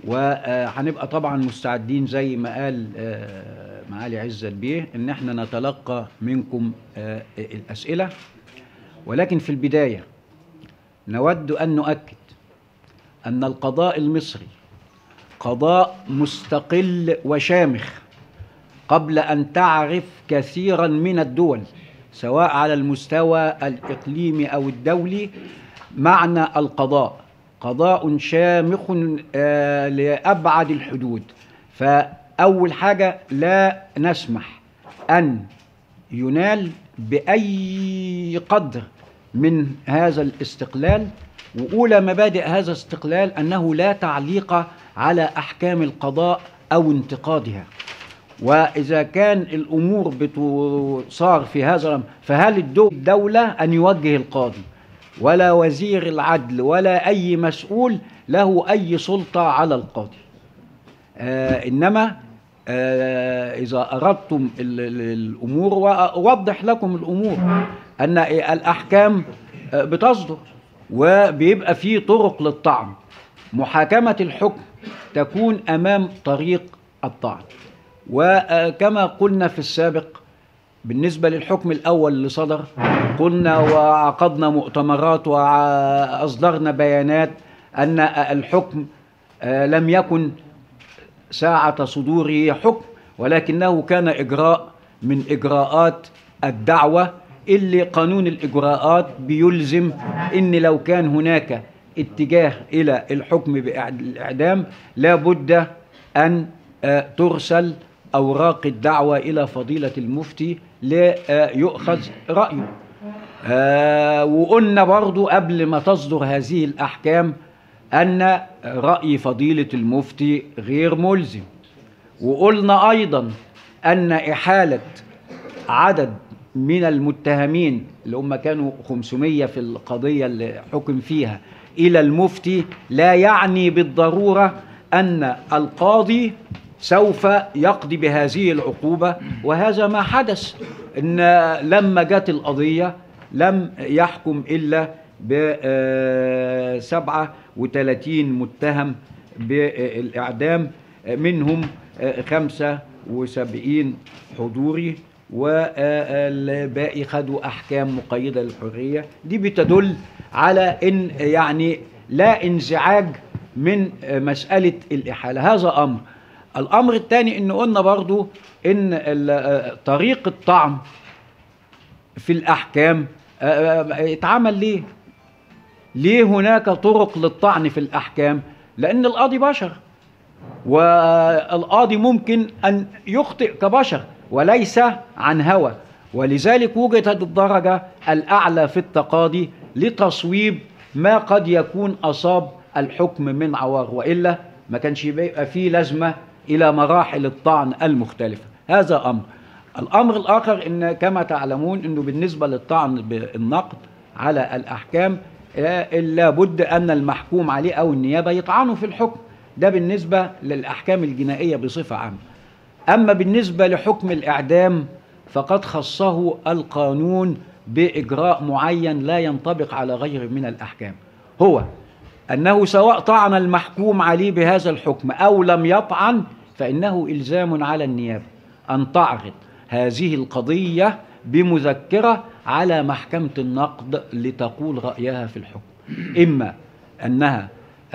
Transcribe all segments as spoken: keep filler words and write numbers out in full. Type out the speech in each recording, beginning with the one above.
وهنبقى طبعا مستعدين زي ما قال معالي عزت بيه ان احنا نتلقى منكم الأسئلة. ولكن في البداية نود أن نؤكد أن القضاء المصري قضاء مستقل وشامخ قبل أن تعرف كثيرا من الدول سواء على المستوى الإقليمي أو الدولي معنى القضاء. قضاء شامخ آه لأبعد الحدود. فأول حاجة لا نسمح أن ينال بأي قدر من هذا الاستقلال. وأولى مبادئ هذا الاستقلال أنه لا تعليق على أحكام القضاء أو انتقادها. وإذا كان الأمور بتصار في هذا الأمر فهل الدولة أن يوجه القاضي ولا وزير العدل ولا أي مسؤول له أي سلطة على القاضي. آه إنما آه إذا أردتم الأمور وأوضح لكم الأمور أن الأحكام بتصدر وبيبقى فيه طرق للطعن. محاكمة الحكم تكون أمام طريق الطعن. وكما قلنا في السابق بالنسبة للحكم الأول اللي صدر قلنا وعقدنا مؤتمرات وأصدرنا بيانات أن الحكم لم يكن ساعة صدوره حكم ولكنه كان إجراء من إجراءات الدعوة اللي قانون الإجراءات بيلزم إن لو كان هناك اتجاه إلى الحكم بالإعدام لابد أن ترسل أوراق الدعوة إلى فضيلة المفتي ليؤخذ رأيه. آه وقلنا برضو قبل ما تصدر هذه الأحكام أن رأي فضيلة المفتي غير ملزم. وقلنا أيضا أن إحالة عدد من المتهمين اللي هم كانوا خمسمية في القضية اللي حكم فيها إلى المفتي لا يعني بالضرورة أن القاضي سوف يقضي بهذه العقوبة. وهذا ما حدث إن لما جت القضية لم يحكم إلا بسبعة وثلاثين متهم بالإعدام منهم خمسة وسبعين حضوري والباقي خدوا أحكام مقيدة للحرية. دي بتدل على إن يعني لا انزعاج من مسألة الإحالة. هذا أمر. الأمر الثاني إن قلنا برضو إن طريق الطعن في الأحكام اتعمل ليه؟ ليه هناك طرق للطعن في الأحكام؟ لأن القاضي بشر والقاضي ممكن أن يخطئ كبشر وليس عن هوى. ولذلك وجدت الدرجة الأعلى في التقاضي لتصويب ما قد يكون أصاب الحكم من عوار وإلا ما كانش يبقى فيه لازمة إلى مراحل الطعن المختلفة. هذا أمر. الأمر الآخر إن كما تعلمون إنه بالنسبة للطعن بالنقد على الأحكام لابد أن المحكوم عليه أو النيابة يطعنوا في الحكم. ده بالنسبة للأحكام الجنائية بصفة عامة. أما بالنسبة لحكم الإعدام فقد خصه القانون بإجراء معين لا ينطبق على غيره من الأحكام، هو أنه سواء طعن المحكوم عليه بهذا الحكم أو لم يطعن فإنه إلزام على النيابة أن تعرض هذه القضية بمذكرة على محكمة النقد لتقول رأيها في الحكم. إما أنها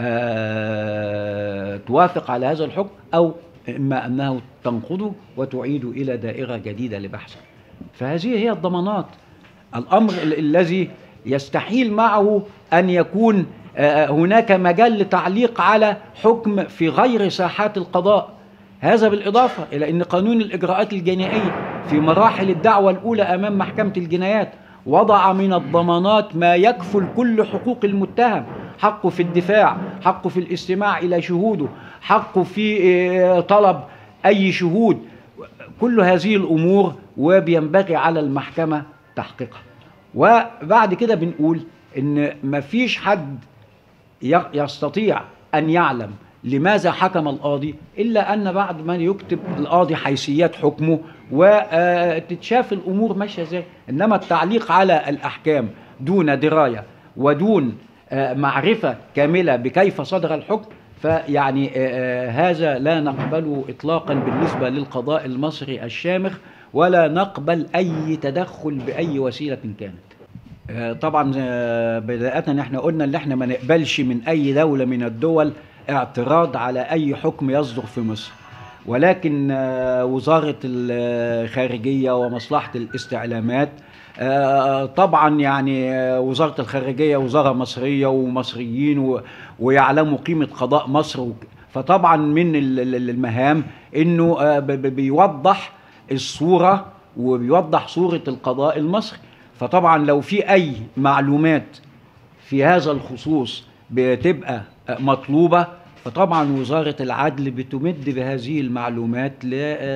آه توافق على هذا الحكم أو إما أنه تنقضه وتعيد إلى دائرة جديدة لبحثه. فهذه هي الضمانات. الأمر الذي يستحيل معه أن يكون هناك مجال لتعليق على حكم في غير ساحات القضاء. هذا بالإضافة إلى أن قانون الإجراءات الجنائية في مراحل الدعوة الأولى أمام محكمة الجنايات وضع من الضمانات ما يكفل كل حقوق المتهم: حقه في الدفاع، حقه في الاستماع إلى شهوده، حقه في طلب أي شهود. كل هذه الأمور وبينبغي على المحكمة تحقيقها. وبعد كده بنقول إن مفيش حد يستطيع أن يعلم لماذا حكم القاضي إلا أن بعد ما يكتب القاضي حيثيات حكمه وتتشاف الأمور ماشية ازاي. إنما التعليق على الأحكام دون دراية ودون معرفة كاملة بكيف صدر الحكم فيعني هذا لا نقبله إطلاقا بالنسبة للقضاء المصري الشامخ، ولا نقبل أي تدخل بأي وسيلة كانت. طبعا بداية احنا قلنا ان احنا ما نقبلش من أي دولة من الدول اعتراض على أي حكم يصدر في مصر، ولكن وزارة الخارجية ومصلحة الاستعلامات طبعا يعني وزارة الخارجية وزارة مصرية ومصريين ويعلموا قيمة قضاء مصر، فطبعا من المهام انه بيوضح الصورة وبيوضح صورة القضاء المصري. فطبعا لو في اي معلومات في هذا الخصوص بتبقى مطلوبة، فطبعا وزارة العدل بتمد بهذه المعلومات ل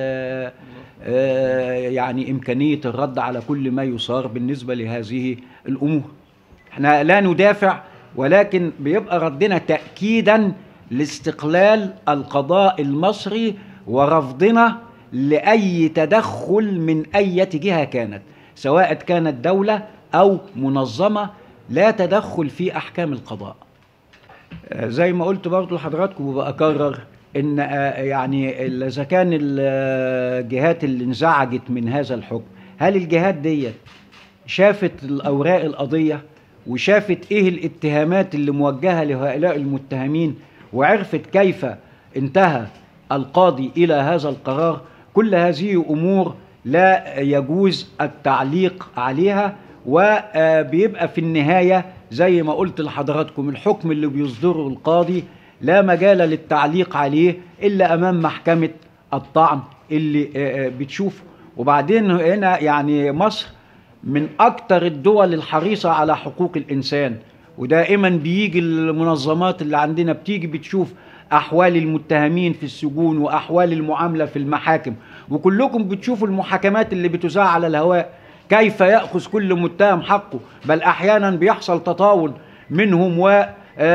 يعني إمكانية الرد على كل ما يصار بالنسبة لهذه الأمور. احنا لا ندافع، ولكن بيبقى ردنا تأكيدا لاستقلال القضاء المصري ورفضنا لأي تدخل من أي جهة كانت، سواء كانت دولة أو منظمة، لا تدخل في أحكام القضاء. زي ما قلت برضو لحضراتكم وبأكرر ان يعني اذا كان الجهات اللي انزعجت من هذا الحكم، هل الجهات دي شافت الاوراق القضيه وشافت ايه الاتهامات اللي موجهه لهؤلاء المتهمين وعرفت كيف انتهى القاضي الى هذا القرار؟ كل هذه امور لا يجوز التعليق عليها، وبيبقى في النهايه زي ما قلت لحضراتكم الحكم اللي بيصدره القاضي لا مجال للتعليق عليه إلا أمام محكمة الطعن اللي بتشوفه. وبعدين هنا يعني مصر من أكتر الدول الحريصة على حقوق الإنسان، ودائما بيجي المنظمات اللي عندنا بتيجي بتشوف أحوال المتهمين في السجون وأحوال المعاملة في المحاكم، وكلكم بتشوفوا المحاكمات اللي بتذاع على الهواء كيف يأخذ كل متهم حقه، بل أحيانا بيحصل تطاول منهم و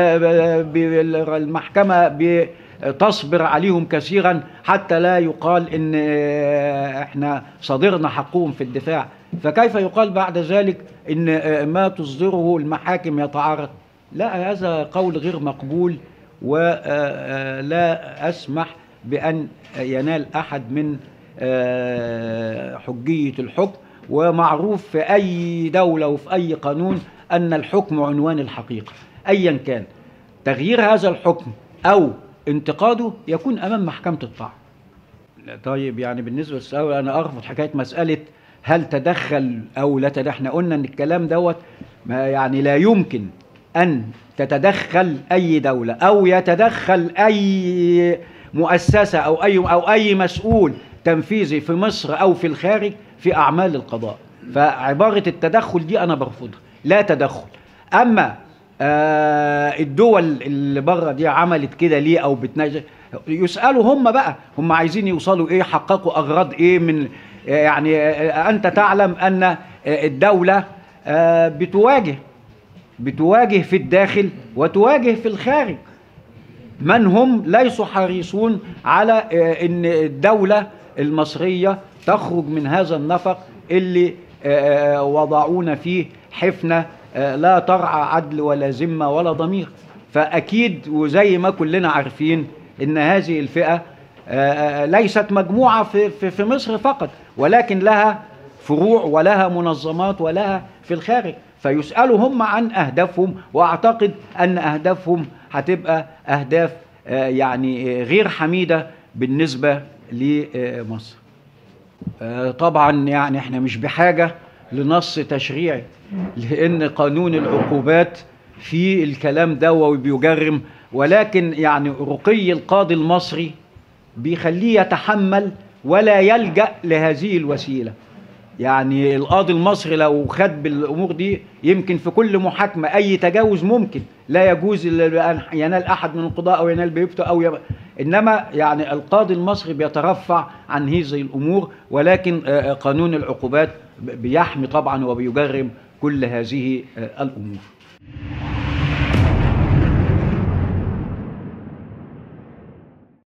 المحكمة بتصبر عليهم كثيرا حتى لا يقال ان احنا صادرنا حقهم في الدفاع. فكيف يقال بعد ذلك ان ما تصدره المحاكم يتعارض؟ لا، هذا قول غير مقبول، ولا اسمح بان ينال احد من حجية الحكم. ومعروف في اي دولة وفي اي قانون ان الحكم عنوان الحقيقة، ايا كان تغيير هذا الحكم او انتقاده يكون امام محكمة الطعن. طيب يعني بالنسبة للسؤال انا ارفض حكاية مسألة هل تدخل او لا تدخل. احنا قلنا ان الكلام دوت ما يعني لا يمكن ان تتدخل اي دولة او يتدخل اي مؤسسة او اي او اي مسؤول تنفيذي في مصر او في الخارج في اعمال القضاء. فعبارة التدخل دي انا برفضها، لا تدخل. اما آه الدول اللي بره دي عملت كده ليه او بتنجح، يسألوا هم بقى هم عايزين يوصلوا ايه، حققوا اغراض ايه من يعني آه انت تعلم ان آه الدولة آه بتواجه بتواجه في الداخل وتواجه في الخارج من هم ليسوا حريصون على آه ان الدولة المصرية تخرج من هذا النفق اللي آه وضعونا فيه حفنة لا ترعى عدل ولا ذمة ولا ضمير. فأكيد وزي ما كلنا عارفين إن هذه الفئة ليست مجموعة في في مصر فقط، ولكن لها فروع ولها منظمات ولها في الخارج. فيسألوا هم عن أهدافهم، وأعتقد أن أهدافهم هتبقى أهداف يعني غير حميدة بالنسبة لمصر. طبعا يعني احنا مش بحاجة لنص تشريعي، لأن قانون العقوبات في الكلام ده وبيجرم، ولكن يعني رقي القاضي المصري بيخليه يتحمل ولا يلجأ لهذه الوسيلة. يعني القاضي المصري لو خد بالأمور دي يمكن في كل محاكمة أي تجاوز ممكن لا يجوز أن ينال أحد من القضاء أو ينال بيبته أو يب... إنما يعني القاضي المصري بيترفع عن هذه الأمور، ولكن قانون العقوبات بيحمي طبعا وبيجرم كل هذه الأمور.